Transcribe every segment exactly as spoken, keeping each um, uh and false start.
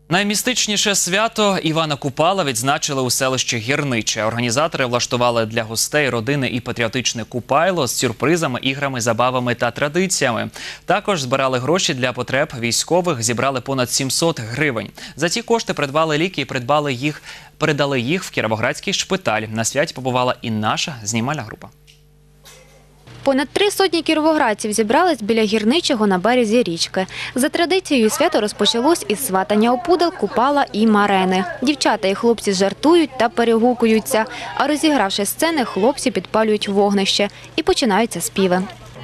Наймістичніше свято Івана Купала відзначили у селищі Гірниче. Організатори влаштували для гостей родини і патріотичне купайло з сюрпризами, іграми, забавами та традиціями. Також збирали гроші для потреб військових, зібрали понад сімсот гривень. За ці кошти придбали ліки і придбали їх, передали їх в Кіровоградський шпиталь. На святі побувала і наша знімальна група. Понад три сотні кіровоградців зібрались біля Гірничого на березі річки. За традицією свято розпочалось із сватання опудал, Купала і Марени. Дівчата і хлопці жартують та перегукуються, а розігравши сцени, хлопці підпалюють вогнище і починаються співи.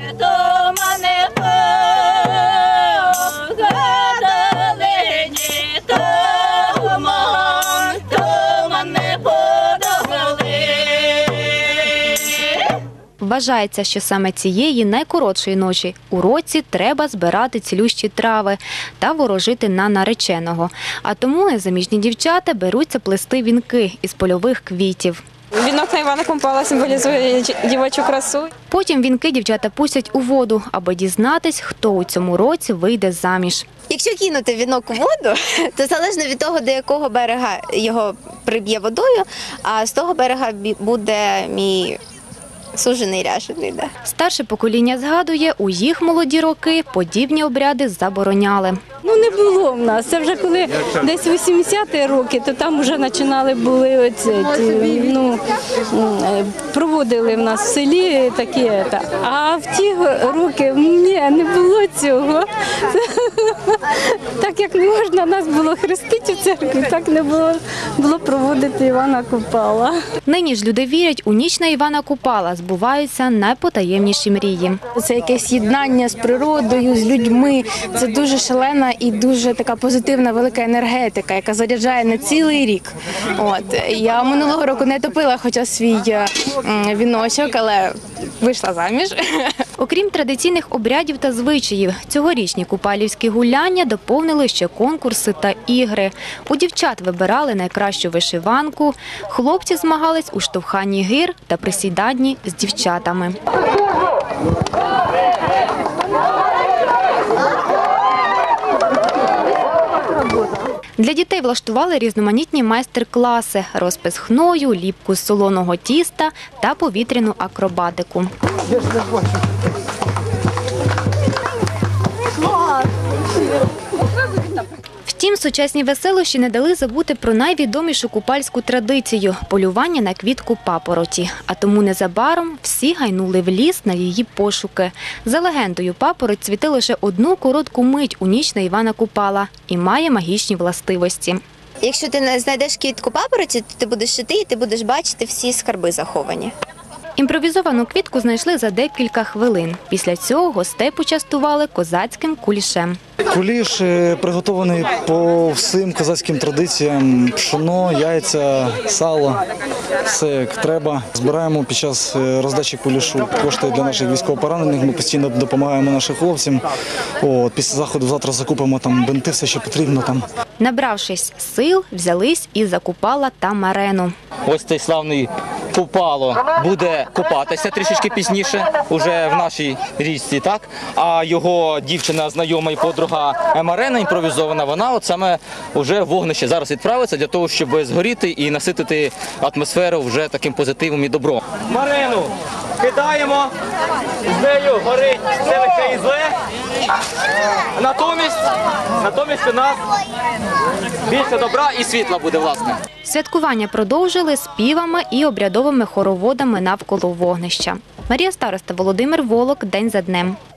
Вважається, що саме цієї найкоротшої ночі у році треба збирати цілющі трави та ворожити на нареченого. А тому незаміжні дівчата беруться плести вінки із польових квітів. Вінок на Івана Купала символізує дівочу красу. Потім вінки дівчата пустять у воду, аби дізнатись, хто у цьому році вийде заміж. Якщо кинути вінок у воду, то залежно від того, до якого берега його приб'є водою, а з того берега буде мій сужений ряжений. Да. Старше покоління згадує, у їх молоді роки подібні обряди забороняли. Ну не було в нас. Це вже коли десь вісімдесяті роки, то там вже починали були оці, ну, проводили в нас в селі таке. А в ті роки ні, не було цього. Так як не можна нас було хрестити в церкві, так не було, було проводити Івана Купала. Нині ж люди вірять, у ніч на Івана Купала збуваються найпотаємніші мрії. Це якесь єднання з природою, з людьми. Це дуже шалена і дуже така позитивна велика енергетика, яка заряджає на цілий рік. От. Я минулого року не топила хоча свій віночок, але вийшла заміж. Окрім традиційних обрядів та звичаїв, цьогорічні купалівські гуляння доповнили ще конкурси та ігри. У дівчат вибирали найкращу вишиванку, хлопці змагались у штовханні гир та присіданні з дівчатами. Для дітей влаштували різноманітні майстер-класи – розпис хною, ліпку з солоного тіста та повітряну акробатику. Втім, сучасні веселощі не дали забути про найвідомішу купальську традицію – полювання на квітку папороті. А тому незабаром всі гайнули в ліс на її пошуки. За легендою, папороть цвіте лише одну коротку мить у ніч на Івана Купала і має магічні властивості. Якщо ти не знайдеш квітку папороті, то ти будеш йти і ти будеш бачити всі скарби заховані. Імпровізовану квітку знайшли за декілька хвилин. Після цього гостей почастували козацьким кулішем. Куліш приготований по всім козацьким традиціям. Пшоно, яйця, сало, все як треба. Збираємо під час роздачі кулішу кошти для наших військовополонених. Ми постійно допомагаємо нашим хлопцям. От, після заходу завтра закупимо там бинти, все, що потрібно там. Набравшись сил, взялись і за Купала та Марену. Ось цей славний Купало буде купатися трішечки пізніше, уже в нашій річці, так? А його дівчина, знайома і подруга Марена імпровізована, вона от саме вже в вогнище зараз відправиться для того, щоб згоріти і наситити атмосферу вже таким позитивом і добром. Марену кидаємо, з нею горить все легке і зле. Натомість, натомість у нас більше добра і світла буде, власне. Святкування продовжили співами і обрядовими хороводами навколо вогнища. Марія Староста, Володимир Волок. День за днем.